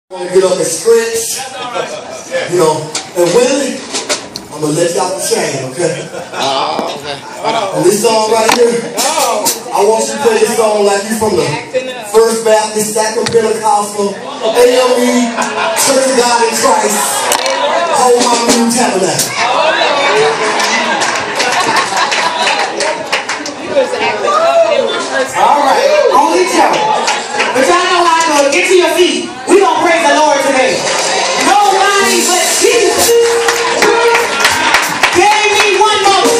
Want to get up and stretch, you know, and Willie, I'm gonna let you off the chain, okay? And this song right here, I want you to play this song like you from the First Baptist, Sacrament Pentecostal, AME, Church of God in Christ, Whole Mama New Tabernacle. All right, only tell me. But y'all know how I go. Get to your feet. We gonna praise the Lord today. Nobody but Jesus gave me one more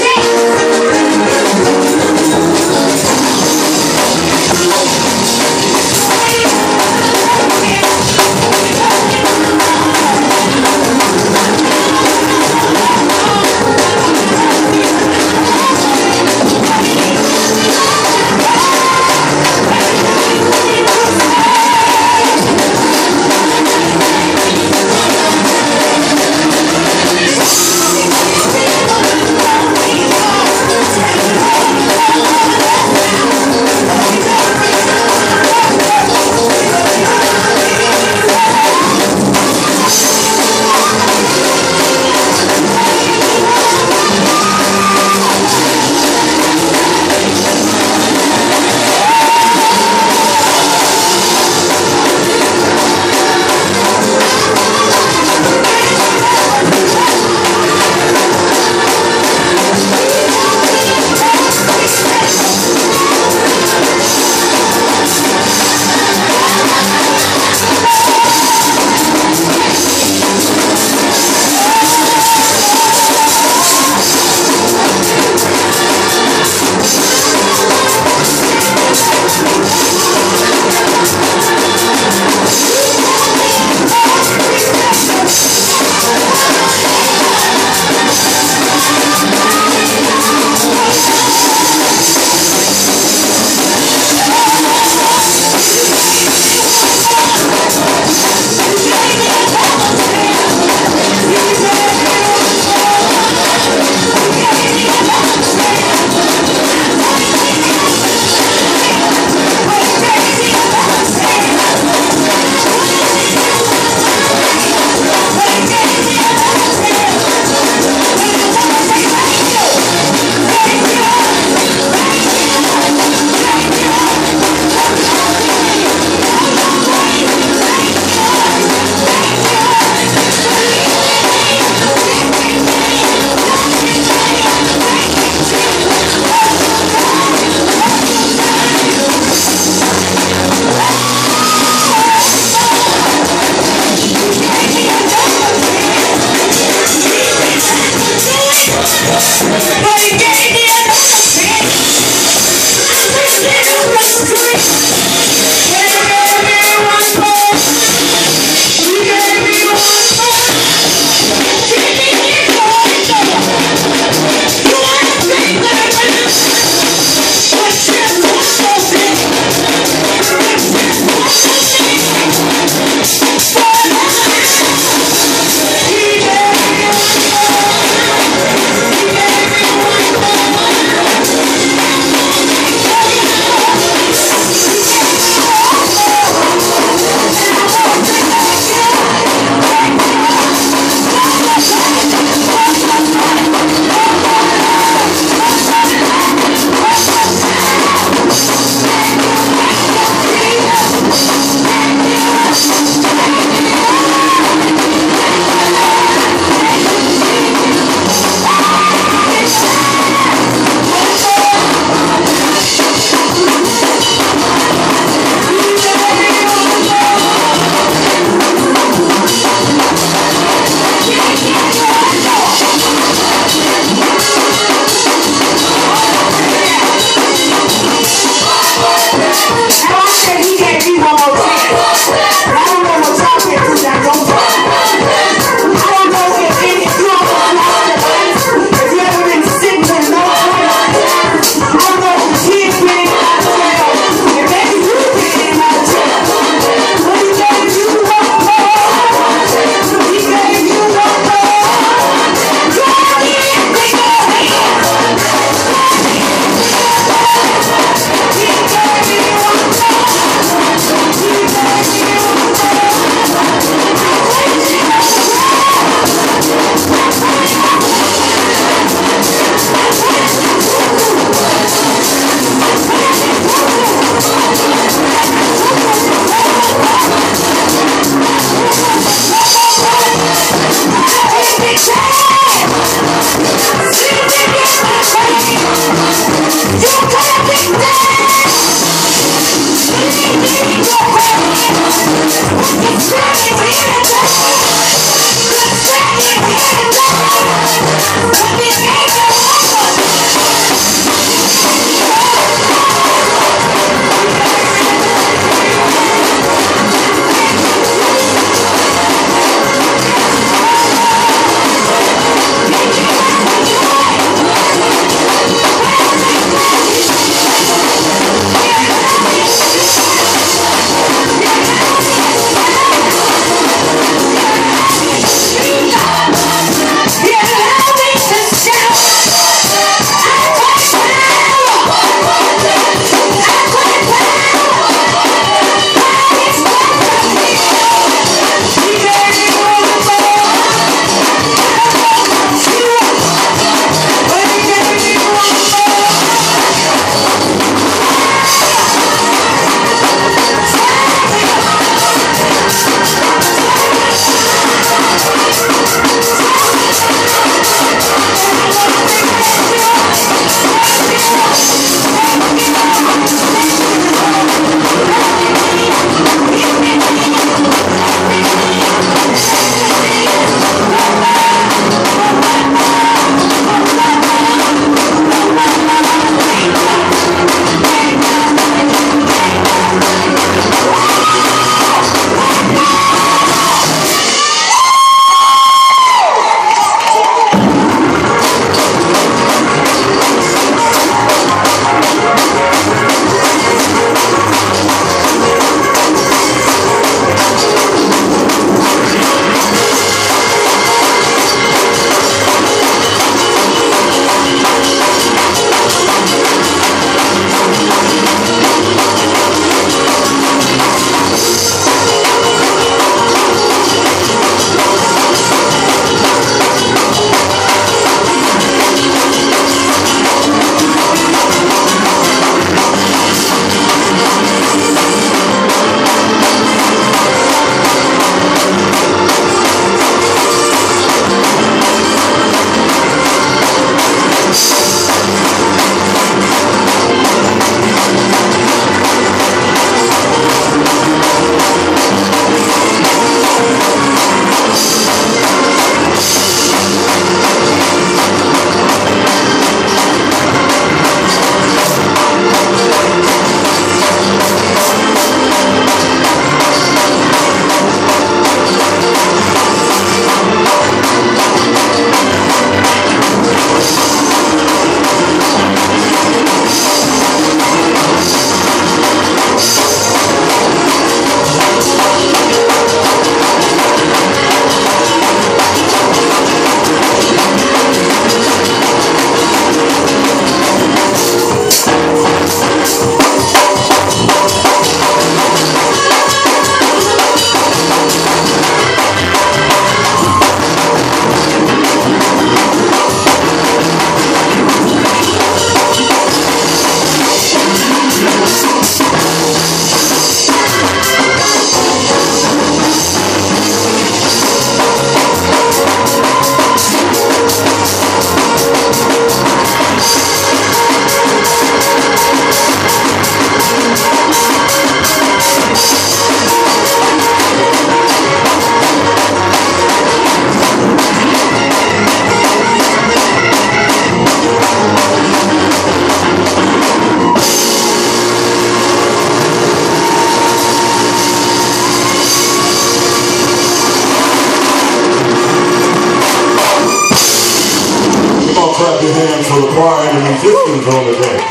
clap your hands for the choir and the musicians on the day.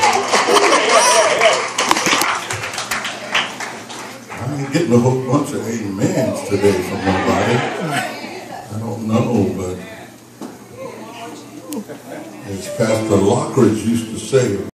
I ain't getting a whole bunch of amens today from nobody. I don't know, but as Pastor Lockridge used to say,